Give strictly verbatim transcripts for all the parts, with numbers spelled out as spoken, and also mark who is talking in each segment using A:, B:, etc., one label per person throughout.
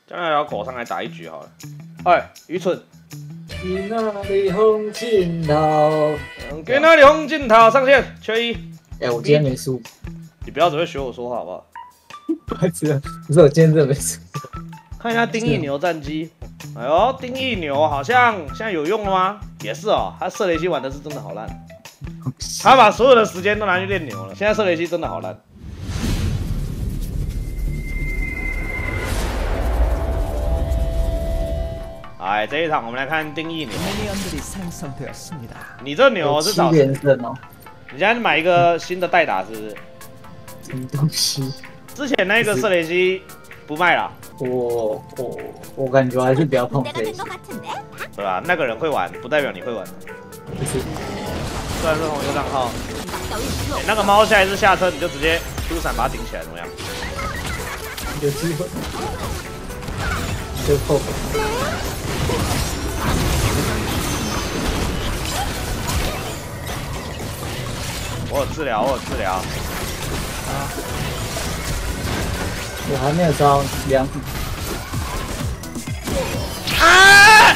A: 将来聊狗上来打一局好了。哎，愚蠢！
B: 去哪里红尽头？
A: 给哪里红镜头上线，缺一。
B: 哎、欸，我今天没输。
A: 你不要只会学我说话好不好？
B: 不知道，不是我今天真的没输。
A: 看一下丁义牛战绩。哎呦，丁义牛好像现在有用了吗？也是哦，他射雷系玩的是真的好烂。他把所有的时间都拿去练牛了，现在射雷系真的好烂。 哎，这一场我们来看丁义牛。你这牛是找谁？
B: 哦、
A: 你现在买一个新的代打是不是？
B: 什么东西？
A: 之前那个射雷机不卖了。
B: 我我我感觉还是不要碰这一些，
A: 对吧？那个人会玩，不代表你会玩。
B: 不是。
A: 虽然是同一个账号。欸、那个猫下一次下车你就直接 Q 闪把它顶起来，怎么样？
B: 有机会。就后悔。
A: 我有治疗，我有治疗。
B: 啊！我还没有招两笔。
A: 啊！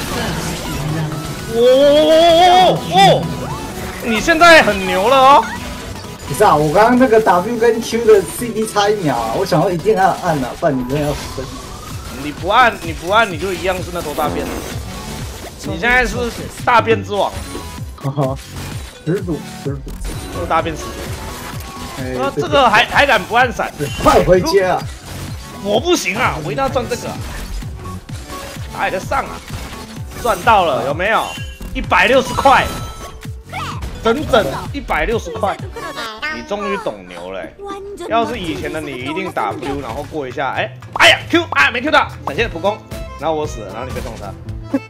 A: 哦哦！你现在很牛了哦！
B: 不是啊，我刚刚那个 W 跟 Q 的 C D 差一秒啊，我想要一定要按啊，不然你真的要死。你
A: 不按，你不按，你就一样是那头大便。你现在是大便之王。
B: 哈哈，始祖，始祖。
A: 都大便死欸！那这个还还敢不按闪？
B: 快回接啊！
A: 我不行啊，我一定要赚这个、啊。打也得上啊！赚到了有没有？一百六十块，整整一百六十块！你终于懂牛了、欸。要是以前的你，一定 W 然后过一下，哎、欸，哎呀 Q 啊没 Q 到，闪现普攻，然后我死了，然后你被撞杀。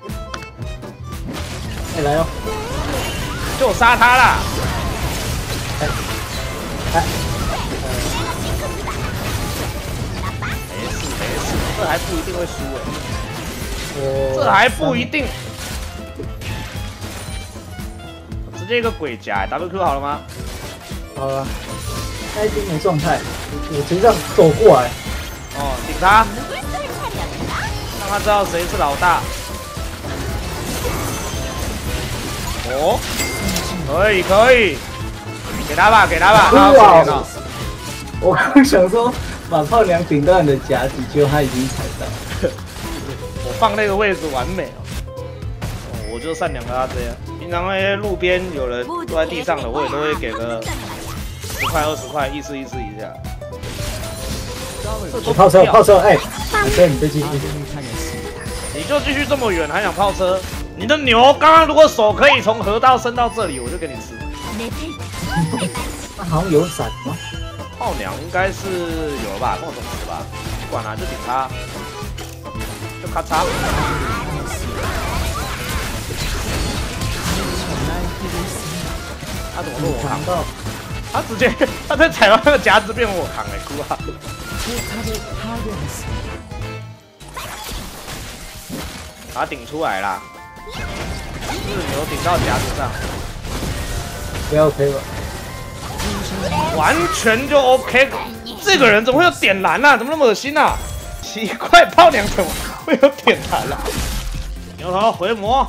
B: 哎、欸、来哦！
A: 就杀他啦！
B: 哎，哎，
A: 没事没事，这还不一定会输哎，
B: 我
A: 这还不一定。直接一个鬼夹 ，W Q 好了吗？
B: 好了，开兵的状态，我我直接这样走过来。
A: 哦，顶他，让他知道谁是老大。哦，可以可以。 给他吧，给他吧。哇！
B: 我刚想说把炮娘顶到你的夹子，结果他已经踩到。
A: 我放那个位置完美哦。哦，我就善良的他这样。平常那些路边有人坐在地上的，我也都会给个十块二十块，意思意思一下。
B: 我炮车，炮车，哎、欸，我车你再继续。
A: 你就继续这么远，还想炮车？你的牛刚刚如果手可以从河道伸到这里，我就给你吃。
B: 那好像有闪吗？
A: 炮娘应该是有了吧，跟我同时吧，不管了，就顶他，就咔嚓。他怎么被我扛到？他直接他在踩到那个夹子变我扛哎、欸，哭啊！把他顶出来啦，日牛顶到夹子上。
B: 不要 OK 吧？
A: 完全就 OK。这个人怎么会有点燃啊？怎么那么恶心啊？奇怪，炮娘怎么会有点燃啊？牛头回魔。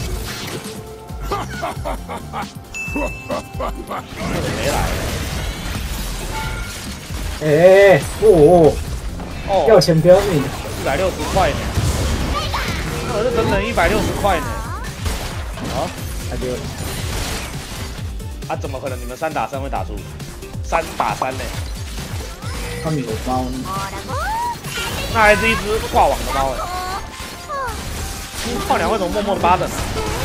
A: 没来。
B: 哎，哦哦，要钱不要命。
A: 一百六十块呢。我是整整一百六十块呢。好，
B: 他就。
A: 啊，怎么可能？你们三打三会打输？三打三呢？
B: 他们有猫呢？
A: 那还是一只挂网的猫哎！炮娘为什么默默的扒等呢？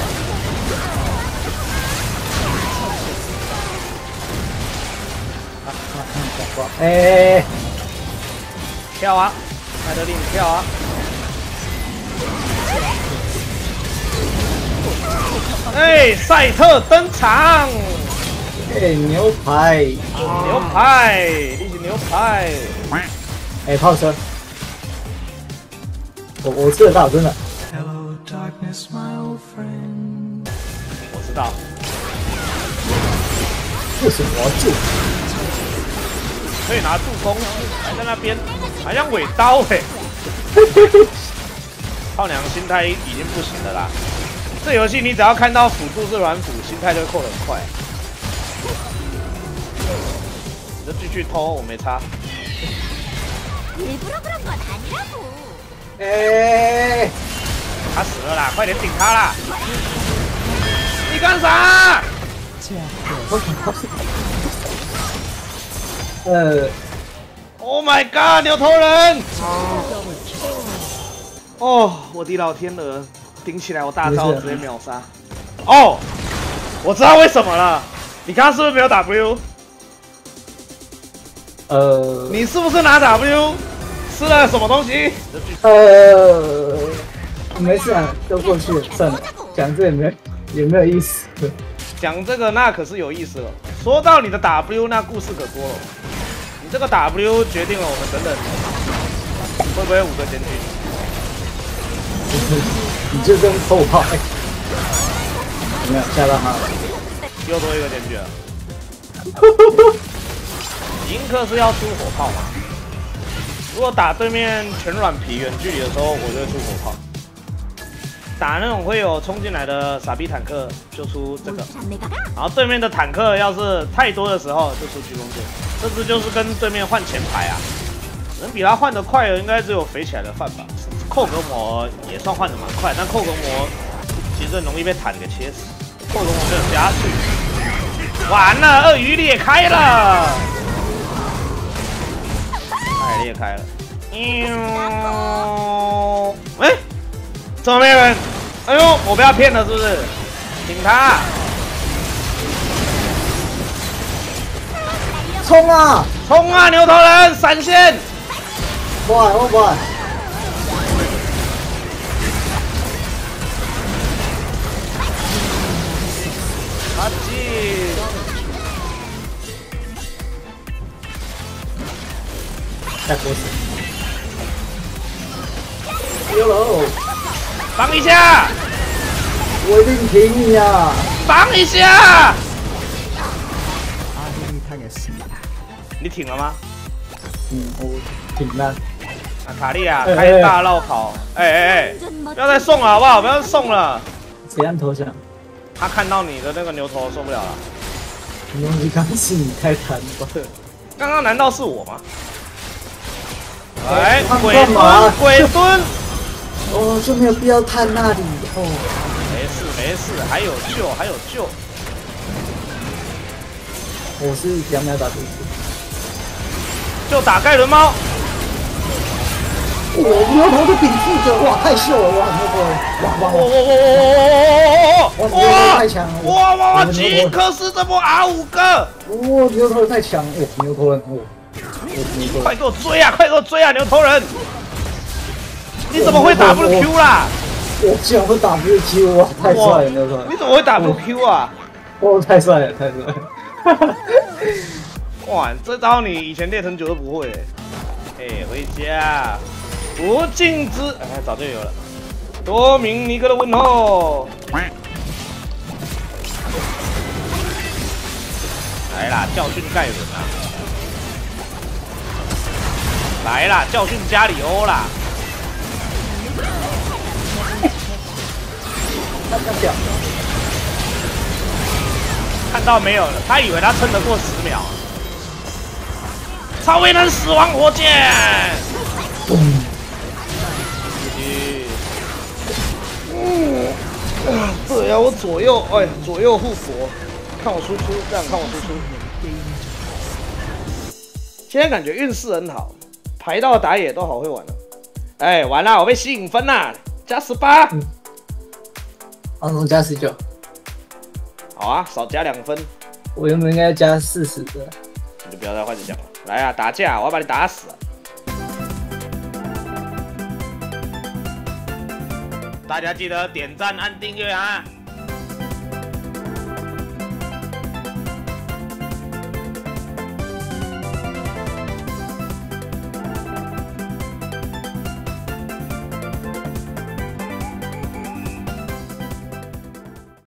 B: 啊啊啊！哎，
A: 跳啊！麦德利，你跳啊！哎，赛特登场！
B: 哎，牛排，
A: 牛排，一起牛排。
B: 哎，炮车，我我吃得到，真的。
A: 我知道。
B: 为什么我要救？
A: 可以拿助攻，还在那边，还像尾刀哎、欸。 炮娘心态已经不行了啦。这游戏你只要看到辅助是软辅，心态就会扣得很快。你就继续偷，我没差。
B: 哎、欸，
A: 他死了啦，快点顶他啦！你干啥？
B: 呃
A: ，Oh my god， 牛头人！哦，我的老天鹅，顶起来我大招直接秒杀。哦，我知道为什么了，你刚刚是不是没有 W？
B: 呃，
A: 你是不是拿 W 吃了什么东西？
B: 呃，没事啊，都过去了，算了，讲这也没也没有意思。
A: 讲这个那可是有意思了。说到你的 W， 那故事可多了。你这个 W 决定了我们等等会不会有五个监军。
B: 你就跟偷炮，哎、有没有吓到他了？
A: 又多一个监军了。银克是要出火炮嘛？如果打对面全软皮远距离的时候，我就会出火炮。打那种会有冲进来的傻逼坦克，就出这个。然后对面的坦克要是太多的时候，就出鞠躬剑。这支就是跟对面换前排啊，能比他换得快的应该只有肥起来的范吧。寇格魔也算换得蛮快，但寇格魔其实很容易被坦给切死。寇格魔没有加去，完了，鳄鱼裂开了。它也裂开了。喵！哎、欸，怎么没人？哎呦，我不要骗了，是不是？顶他！
B: 冲啊！
A: 冲啊！牛头人闪现！
B: 哇哇哇！
A: 阿基！
B: 太狗屎！丢了！
A: 绑一下！
B: 我一定挺你啊！
A: 绑一下！你挺了吗？
B: 嗯，我挺了。
A: 啊，卡利亚开大绕跑！哎哎哎，不要再送了好不好？不要再送了。
B: 谁按投降？
A: 他看到你的那个牛头受不了了。
B: 牛你刚是你开弹吧？
A: 刚刚难道是我吗？来，鬼
B: 干嘛
A: 蹲，鬼蹲。
B: 哦，就没有必要探那里哦。
A: 没事没事，还有救还有救。
B: 我是两秒打出去。
A: 就打盖伦猫。
B: 我牛头的顶住着，哇，太秀了，哇，牛头，哇哇哇！
A: 哇哇哇！
B: 太强了！
A: 哇哇哇！吉克斯这波 R 五个！
B: 哇，牛头太强！哇，牛头人，哇，牛头！
A: 快给我追啊！快给我追啊！牛头人！你怎么会 W Q 啦？
B: 我竟然会 W Q 啊！太帅了，牛头！
A: 你怎么会 W Q 啊？
B: 哇，太帅了，太帅了！
A: 哇，这招你以前练很久都不会。哎，回家。不敬之，哎，早就有了。多明尼克的问候。来啦，教训盖伦啊！来啦，教训加里欧啦！看到没有了？他以为他撑得过十秒。超威能死亡火箭！嗯，对呀，我左右，哎，左右互搏，看我输出，这样看我输出。今天感觉运势很好，排到打野都好会玩了。哎，完了，我被吸引分啦，加十八。
B: 嗯，哦，加十九。
A: 好啊，少加两分。
B: 我原本应该加四十的。
A: 你就不要再换着讲了。来啊，打架，我要把你打死。大家记得点赞、按订阅啊！